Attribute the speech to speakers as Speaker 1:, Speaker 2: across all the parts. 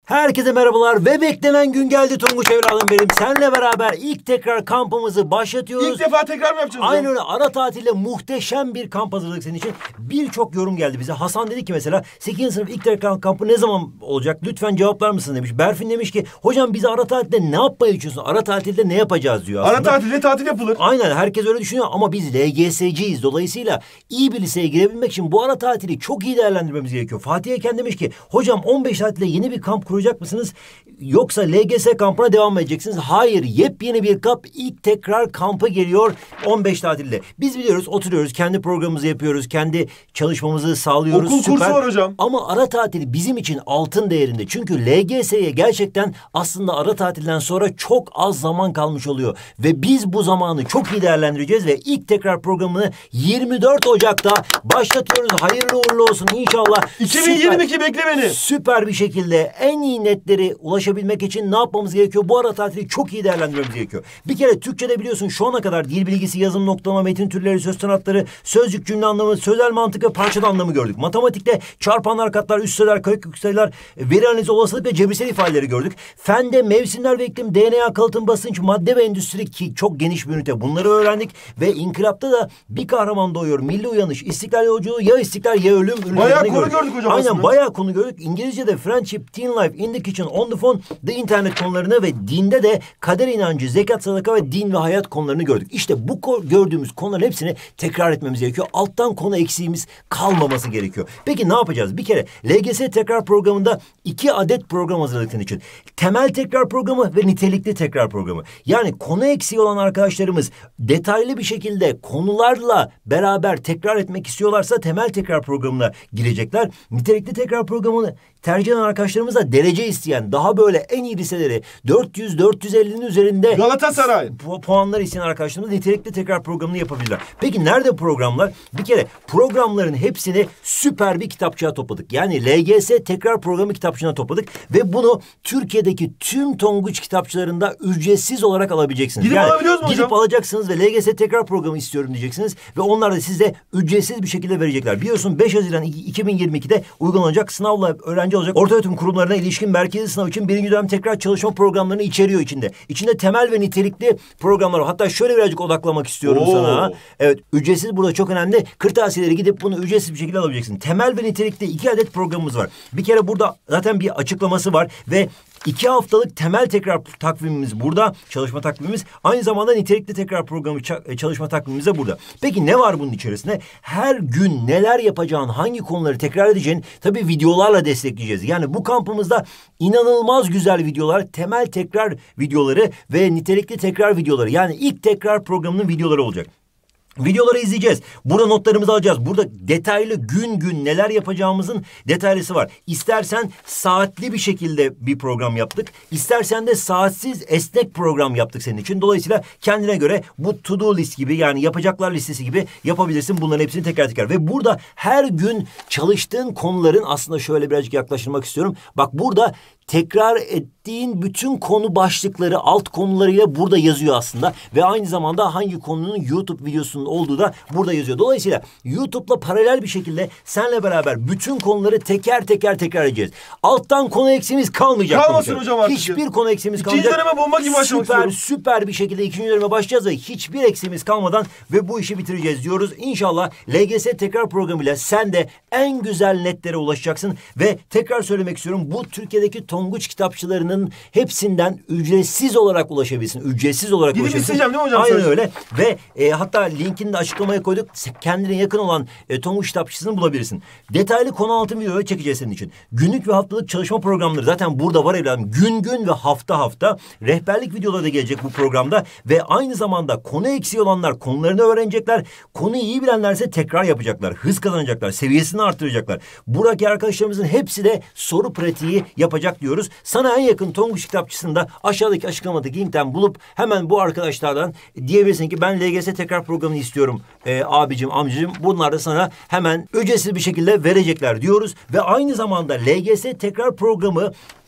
Speaker 1: Herkese merhabalar ve beklenen gün geldi Tonguç evladım benim. Seninle beraber ilk tekrar kampımızı başlatıyoruz.
Speaker 2: İlk defa tekrar mı yapacağız?
Speaker 1: Aynen öyle. Ara tatilde muhteşem bir kamp hazırladık senin için. Birçok yorum geldi bize. Hasan dedi ki mesela 8. sınıf ilk tekrar kampı ne zaman olacak? Lütfen cevaplar mısın demiş. Berfin demiş ki hocam bize ara tatilde ne yapmayı düşünüyorsun? Ara tatilde ne yapacağız diyor aslında.
Speaker 2: Ara tatilde tatil yapılır.
Speaker 1: Aynen, herkes öyle düşünüyor ama biz LGS'ciyiz. Dolayısıyla iyi bir liseye girebilmek için bu ara tatili çok iyi değerlendirmemiz gerekiyor. Fatih Eken demiş ki hocam 15 tatilde yeni bir kamp kuracak mısınız? Yoksa LGS kampına devam mı edeceksiniz? Hayır, yepyeni bir kamp ilk tekrar kampı geliyor 15 tatilde. Biz biliyoruz, oturuyoruz, kendi programımızı yapıyoruz, kendi çalışmamızı sağlıyoruz.
Speaker 2: Okul kursu var hocam.
Speaker 1: Ama ara tatili bizim için altın değerinde. Çünkü LGS'ye gerçekten aslında ara tatilden sonra çok az zaman kalmış oluyor. Ve biz bu zamanı çok iyi değerlendireceğiz ve ilk tekrar programını 24 Ocak'ta başlatıyoruz. Hayırlı uğurlu olsun inşallah.
Speaker 2: 2022 bekle beni.
Speaker 1: Süper bir şekilde en iyi netlere ulaşabilmek için ne yapmamız gerekiyor? Bu ara tatili çok iyi değerlendirmemiz gerekiyor. Bir kere Türkçe'de biliyorsun şu ana kadar dil bilgisi, yazım, noktalama, metin türleri, söz sanatları, sözcük, cümle anlamı, sözel mantık ve parçada anlamı gördük. Matematikte çarpanlar, katlar, üst sayılar, kök sayılar, veri analizi, olasılık ve cebirsel ifadeleri gördük. Fende mevsimler ve iklim, DNA, kalıtım, basınç, madde ve endüstri ki çok geniş bir ünite. Bunları öğrendik ve inkılapta da bir kahraman doğuyor. Milli uyanış, istiklal yolculuğu, ya istiklal ya ölüm.
Speaker 2: Bayağı konu gördük hocam.
Speaker 1: Aynen
Speaker 2: aslında.
Speaker 1: bayağı konu gördük. İngilizce'de friendship, teen life, in the kitchen, on the phone, the internet konularını ve dinde de kader inancı, zekat, sadaka ve din ve hayat konularını gördük. İşte bu gördüğümüz konuların hepsini tekrar etmemiz gerekiyor. Alttan konu eksiğimiz kalmaması gerekiyor. Peki ne yapacağız? Bir kere LGS tekrar programında 2 adet program hazırladık senin için. Temel tekrar programı ve nitelikli tekrar programı. Yani konu eksiği olan arkadaşlarımız detaylı bir şekilde konularla beraber tekrar etmek istiyorlarsa temel tekrar programına girecekler. Nitelikli tekrar programını tercih eden arkadaşlarımız da derece isteyen, daha böyle en iyi liseleri 400-450'nin üzerinde
Speaker 2: Galatasaray
Speaker 1: puanlar isteyen arkadaşlarımız nitelikli tekrar programını yapabilirler. Peki nerede programlar? Bir kere programların hepsini süper bir kitapçığa topladık. Yani LGS tekrar programı kitapçığına topladık ve bunu Türkiye'deki tüm Tonguç kitapçılarında ücretsiz olarak alabileceksiniz.
Speaker 2: Gidip alabiliyoruz mu hocam?
Speaker 1: Gidip alacaksınız ve LGS tekrar programı istiyorum diyeceksiniz ve onlar da size ücretsiz bir şekilde verecekler. Biliyorsun 5 Haziran 2022'de uygulanacak sınavla öğrenci olacak ortaöğretim kurumlarına ilişkin merkezi sınav için birinci dönem tekrar çalışma programlarını içeriyor içinde. İçinde temel ve nitelikli programlar var. Hatta şöyle birazcık odaklamak istiyorum sana. Evet, ücretsiz burada çok önemli. Kırtasiyeleri gidip bunu ücretsiz bir şekilde alabileceksin. Temel ve nitelikli 2 adet programımız var. Bir kere burada zaten bir açıklaması var ve 2 haftalık temel tekrar takvimimiz burada. Çalışma takvimimiz. Aynı zamanda nitelikli tekrar programı çalışma takvimimiz de burada. Peki ne var bunun içerisinde? Her gün neler yapacağın, hangi konuları tekrar edeceğin tabii videolarla destekleyeceğiz. Yani bu kampımızda inanılmaz güzel videolar, temel tekrar videoları ve nitelikli tekrar videoları. Yani ilk tekrar programının videoları olacak. Videoları izleyeceğiz. Burada notlarımızı alacağız. Burada detaylı gün neler yapacağımızın detaylısı var. İstersen saatli bir şekilde bir program yaptık. İstersen de saatsiz esnek program yaptık senin için. Dolayısıyla kendine göre bu to do list gibi, yani yapacaklar listesi gibi yapabilirsin. Bunların hepsini tekrar tekrar. Ve burada her gün çalıştığın konuların aslında şöyle birazcık yaklaştırmak istiyorum. Bak burada tekrar ettiğin bütün konu başlıkları, alt konularıyla burada yazıyor aslında. Ve aynı zamanda hangi konunun YouTube videosunun olduğu da burada yazıyor. Dolayısıyla YouTube'la paralel bir şekilde seninle beraber bütün konuları teker teker tekrar edeceğiz. Alttan konu eksiğimiz kalmayacak.
Speaker 2: Kalmasın hocam artık.
Speaker 1: Hiçbir konu eksiğimiz kalmayacak.
Speaker 2: İkinci döneme bomba gibi başlamak istiyorum.
Speaker 1: Süper bir şekilde ikinci döneme başlayacağız ve hiçbir eksiğimiz kalmadan ve bu işi bitireceğiz diyoruz. İnşallah LGS tekrar programıyla sen de en güzel netlere ulaşacaksın ve tekrar söylemek istiyorum, bu Türkiye'deki Tonguç kitapçılarının hepsinden ücretsiz olarak ulaşabilirsin. Ücretsiz olarak
Speaker 2: gidip
Speaker 1: ulaşabilirsin.
Speaker 2: isteyeceğim değil mi hocam?
Speaker 1: Aynen öyle. Ve hatta linkini de açıklamaya koyduk. Kendine yakın olan Tonguç kitapçısını bulabilirsin. Detaylı konu anlatım videoları çekeceğiz senin için. Günlük ve haftalık çalışma programları zaten burada var evladım. Gün ve hafta. Rehberlik videoları da gelecek bu programda. Ve aynı zamanda konu eksiği olanlar konularını öğrenecekler. Konuyu iyi bilenlerse tekrar yapacaklar. Hız kazanacaklar. Seviyesini artıracaklar. Buradaki arkadaşlarımızın hepsi de soru pratiği yapacak diyoruz. Sana en yakın Tonguç kitapçısında aşağıdaki açıklamadaki linkten bulup hemen bu arkadaşlardan diyebilirsin ki ben LGS tekrar programını istiyorum abicim, amcacığım. Bunlar da sana hemen ücretsiz bir şekilde verecekler diyoruz. Ve aynı zamanda LGS tekrar programı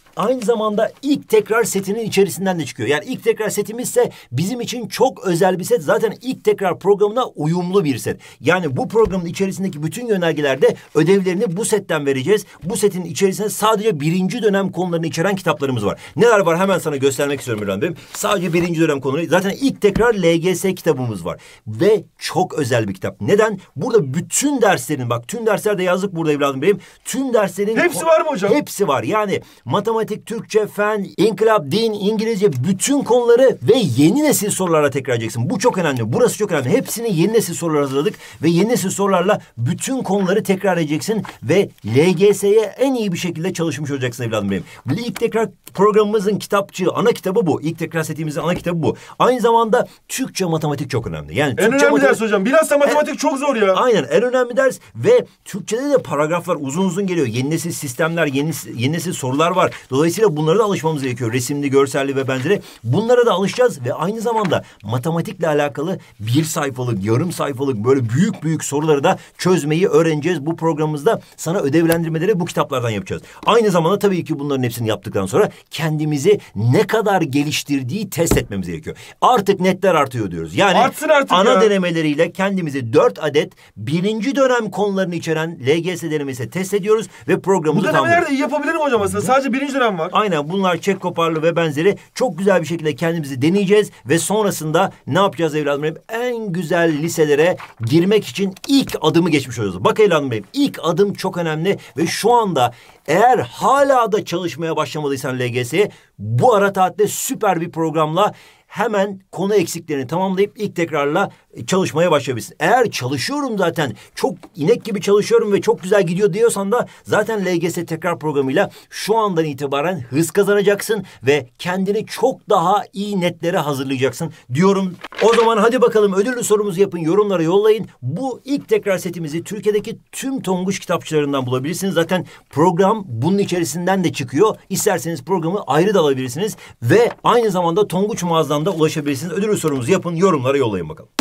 Speaker 1: aynı zamanda ilk tekrar setinin içerisinden de çıkıyor. Yani ilk tekrar setimizse bizim için çok özel bir set. Zaten ilk tekrar programına uyumlu bir set. Yani bu programın içerisindeki bütün yönergelerde ödevlerini bu setten vereceğiz. Bu setin içerisinde sadece birinci dönem konularını içeren kitaplarımız var. Neler var hemen sana göstermek istiyorum İlhan Bey'im. Sadece birinci dönem konuları. Zaten ilk tekrar LGS kitabımız var. Ve çok özel bir kitap. Neden? Burada bütün derslerin, bak tüm dersler de yazdık burada evladım benim. Tüm derslerin...
Speaker 2: Hepsi var mı hocam?
Speaker 1: Hepsi var. Yani matematik, Türkçe, fen, inkılap, din, İngilizce bütün konuları ve yeni nesil sorularla tekrar edeceksin. Bu çok önemli. Burası çok önemli. Hepsini yeni nesil sorular hazırladık ve yeni nesil sorularla bütün konuları tekrar edeceksin ve LGS'ye en iyi bir şekilde çalışmış olacaksın evladım benim. İlk tekrar programımızın kitapçığı, ana kitabı bu. İlk tekrar setimizin ana kitabı bu. Aynı zamanda Türkçe, matematik çok önemli. Yani
Speaker 2: en önemli ders hocam. Bilhassa matematik çok zor ya.
Speaker 1: Aynen, en önemli ders ve Türkçe'de de paragraflar uzun uzun geliyor. Yeni nesil sistemler, yeni nesil sorular var. Dolayısıyla bunlara da alışmamız gerekiyor. Resimli, görselli ve benzeri. Bunlara da alışacağız ve aynı zamanda matematikle alakalı bir sayfalık, yarım sayfalık böyle büyük büyük soruları da çözmeyi öğreneceğiz. Bu programımızda sana ödevlendirmeleri bu kitaplardan yapacağız. Aynı zamanda tabii ki bunların hepsini yaptıktan sonra kendimizi ne kadar geliştirdiği test etmemiz gerekiyor. Artık netler artıyor diyoruz. Yani
Speaker 2: artsın artık
Speaker 1: ana
Speaker 2: ya.
Speaker 1: denemeleriyle kendimizi 4 adet birinci dönem konularını içeren LGS denemesi test ediyoruz ve programımızı
Speaker 2: Bu
Speaker 1: tamamlıyoruz.
Speaker 2: denemelerde iyi yapabilirim hocam aslında. Sadece birinci dönem var.
Speaker 1: Aynen, bunlar çek koparlı ve benzeri çok güzel bir şekilde kendimizi deneyeceğiz ve sonrasında ne yapacağız evladım benim? En güzel liselere girmek için ilk adımı geçmiş olacağız. Bak evladım benim, ilk adım çok önemli ve şu anda eğer hala da çalışmaya başlamadıysan LGS'ye, bu ara tatilde süper bir programla hemen konu eksiklerini tamamlayıp ilk tekrarla çalışmaya başlayabilirsin. Eğer çalışıyorum zaten, çok inek gibi çalışıyorum ve çok güzel gidiyor diyorsan da zaten LGS tekrar programıyla şu andan itibaren hız kazanacaksın ve kendini çok daha iyi netlere hazırlayacaksın diyorum. O zaman hadi bakalım ödüllü sorumuzu yapın, yorumlara yollayın. Bu ilk tekrar setimizi Türkiye'deki tüm Tonguç kitapçılarından bulabilirsiniz. Zaten program bunun içerisinden de çıkıyor. İsterseniz programı ayrı da alabilirsiniz ve aynı zamanda Tonguç mağazadan da ulaşabilirsiniz. Ödüllü sorumuzu yapın, yorumlara yollayın bakalım.